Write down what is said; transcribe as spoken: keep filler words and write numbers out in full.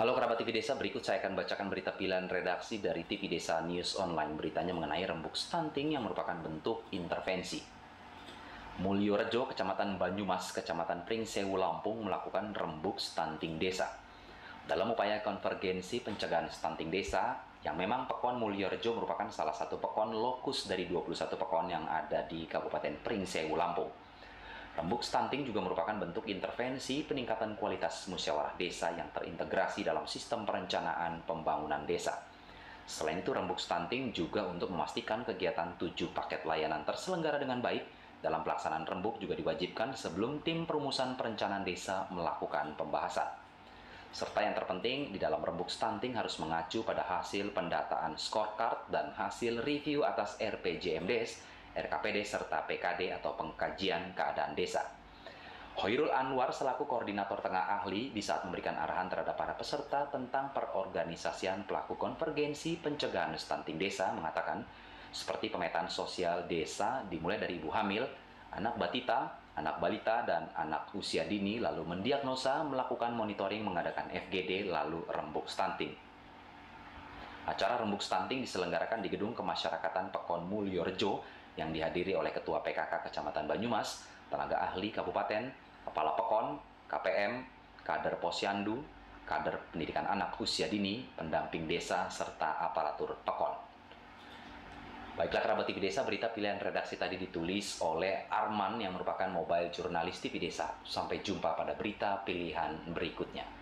Halo kerabat T V Desa, berikut saya akan bacakan berita pilihan redaksi dari T V Desa News Online. Beritanya mengenai rembuk stunting yang merupakan bentuk intervensi. Mulyorejo, Kecamatan Banyumas, Kecamatan Pringsewu, Lampung melakukan rembuk stunting desa. Dalam upaya konvergensi pencegahan stunting desa, yang memang Pekon Mulyorejo merupakan salah satu pekon lokus dari dua puluh satu pekon yang ada di Kabupaten Pringsewu, Lampung. Rembuk stunting juga merupakan bentuk intervensi peningkatan kualitas musyawarah desa yang terintegrasi dalam sistem perencanaan pembangunan desa. Selain itu, rembuk stunting juga untuk memastikan kegiatan tujuh paket layanan terselenggara dengan baik. Dalam pelaksanaan rembuk juga diwajibkan sebelum tim perumusan perencanaan desa melakukan pembahasan. Serta yang terpenting, di dalam rembuk stunting harus mengacu pada hasil pendataan scorecard dan hasil review atas R P J M Des, R K P D, serta P K D atau pengkajian keadaan desa. Hoirul Anwar selaku koordinator tengah ahli di saat memberikan arahan terhadap para peserta tentang perorganisasian pelaku konvergensi pencegahan stunting desa mengatakan, seperti pemetaan sosial desa dimulai dari ibu hamil, anak batita, anak balita, dan anak usia dini, lalu mendiagnosa, melakukan monitoring, mengadakan F G D, lalu rembuk stunting. Acara rembuk stunting diselenggarakan di Gedung Kemasyarakatan Pekon Mulyorejo yang dihadiri oleh Ketua P K K Kecamatan Banyumas, tenaga ahli kabupaten, kepala Pekon, K P M, kader posyandu, kader pendidikan anak usia dini, pendamping desa, serta aparatur Pekon. Baiklah kerabat T V Desa, berita pilihan redaksi tadi ditulis oleh Arman yang merupakan mobile jurnalis T V Desa. Sampai jumpa pada berita pilihan berikutnya.